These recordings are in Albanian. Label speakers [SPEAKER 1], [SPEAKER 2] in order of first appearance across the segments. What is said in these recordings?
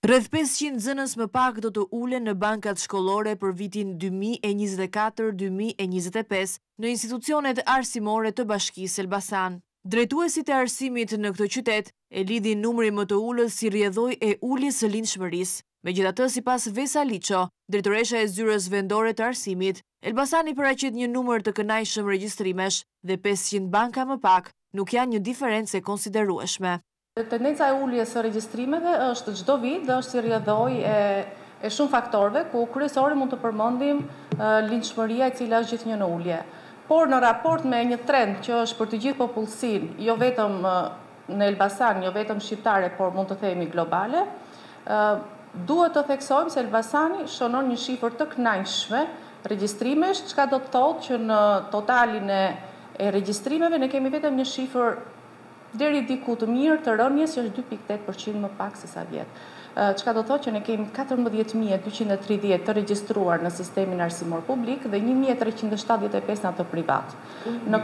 [SPEAKER 1] Rreth 500 nxënës më pak do të ulen në bankat shkollore për vitin 2024-2025 në institucionet arsimore të Bashkisë Elbasan. Drejtuesit e arsimit në këtë qytet e lidhin numrin më të ulët si rrjedhoj e uljes së lindshmërisë. Megjithatë, sipas Vesa Liço, drejtoresha e zyrës vendore të arsimit, Elbasani paraqit një numër të kënaqshëm regjistrimesh dhe 500 banka më pak nuk janë një diferencë e konsiderueshme.
[SPEAKER 2] Tendenca e uljes së regjistrimeve është çdo vit dhe është si rrjedhojë e shumë faktorëve, ku kryesore mund të përmendim lindshmëria e cila është gjithnjë në ulje. Por në raport me një trend që është për të gjithë popullsinë, jo vetëm në Elbasan, jo vetëm shqiptare, por mund të themi globale, duhet të theksojmë se Elbasani shënon një shifër të kënaqshme regjistrimesh, çka do të thotë që në totalin e regjistrimeve ne kemi vetëm një shifër deri diku të mirë të rënjes që është 2.8% më pak se sa vjet. Çka do të thotë që ne kemi 14.230 të regjistruar në sistemin arsimor publik dhe 1.375 në atë privat. Në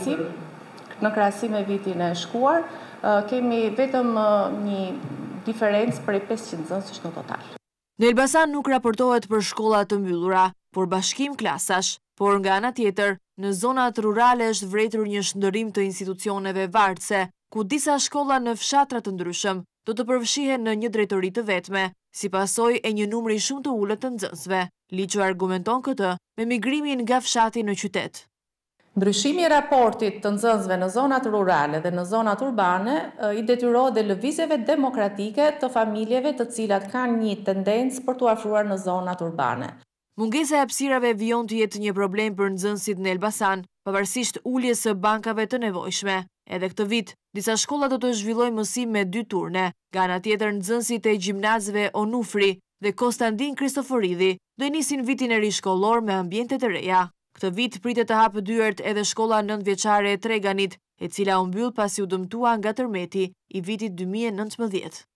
[SPEAKER 2] krahasim me vitin e shkuar, kemi vetëm një diferencë prej 500 nxënësh në total.
[SPEAKER 1] Në Elbasan nuk raportohet për shkolla të mbyllura, por bashkim klasash, por nga ana tjetër, në zonat rurale është vërtetur një shndërrim të institucioneve vartëse, ku disa shkolla në fshatra të ndryshëm do të përfshihen në një drejtori të vetme, si pasojë e një numri shumë të ulët të nxënësve. Liço argumenton këtë me migrimin nga fshati në qytet.
[SPEAKER 2] Ndryshimi i raportit të nxënësve në zonat rurale dhe në zonat urbane i detyrohet dhe lëvizjeve demokratike të familjeve të cilat kanë një tendencë për t'u afruar në zonat urbane.
[SPEAKER 1] Mungesa e hapësirave vijon të jetë një problem për nxënësit në Elbasan, pavarësisht uljes së bankave të nevojshme. Edhe këtë vit, disa shkolla do të zhvillojnë mësim me 2 turne. Nga ana tjetër, nxënësit e gjimnazëve Onufri dhe Konstantin Kristoforidi do i nisin vitin e ri shkollor me ambiente të reja. Këtë vit pritet të hapë dyert edhe shkolla 9 vjeçare e Treganit, e cila u mbyll pasi u dëmtua nga tërmeti i vitit 2019.